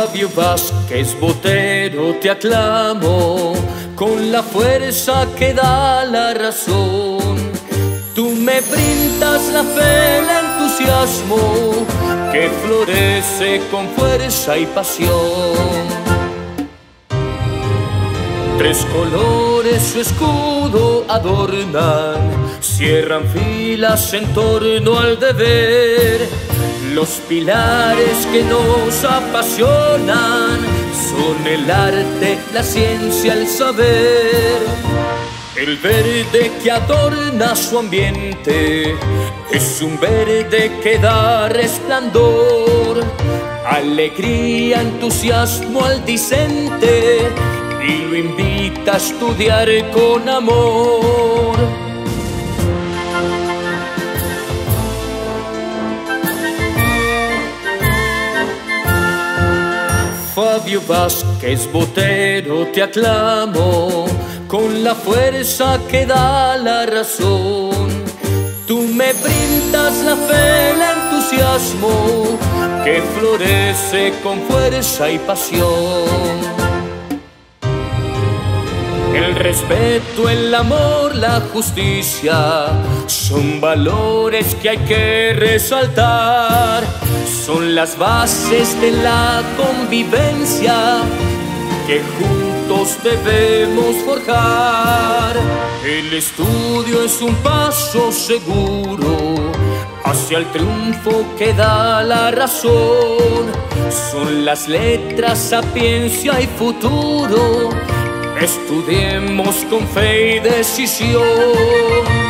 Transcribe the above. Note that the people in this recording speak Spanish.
Fabio Vázquez Botero, te aclamo con la fuerza que da la razón. Tú me brindas la fe, el entusiasmo que florece con fuerza y pasión. Tres colores su escudo adornan, cierran filas en torno al deber. Los pilares que nos apasionan son el arte, la ciencia, el saber. El verde que adorna su ambiente es un verde que da resplandor, alegría, entusiasmo al discente y lo invita a estudiar con amor. Fabio Vázquez Botero, te aclamo con la fuerza que da la razón. Tú me brindas la fe, el entusiasmo que florece con fuerza y pasión. El respeto, el amor, la justicia son valores que hay que resaltar. Son las bases de la convivencia que juntos debemos forjar. El estudio es un paso seguro hacia el triunfo que da la razón. Son las letras, sapiencia y futuro. Estudiemos con fe y decisión.